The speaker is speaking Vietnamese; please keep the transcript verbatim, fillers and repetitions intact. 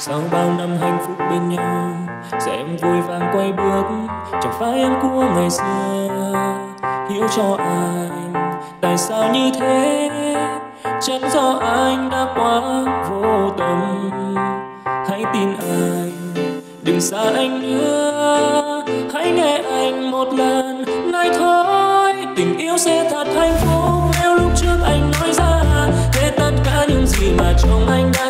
Sau bao năm hạnh phúc bên nhau, giờ em vui vàng quay bước. Chẳng phải em của ngày xưa, hiểu cho anh tại sao như thế. Chắc do anh đã quá vô tâm. Hãy tin anh, đừng xa anh nữa. Hãy nghe anh một lần này thôi. Tình yêu sẽ thật hạnh phúc nếu lúc trước anh nói ra hết tất cả những gì mà trong anh đã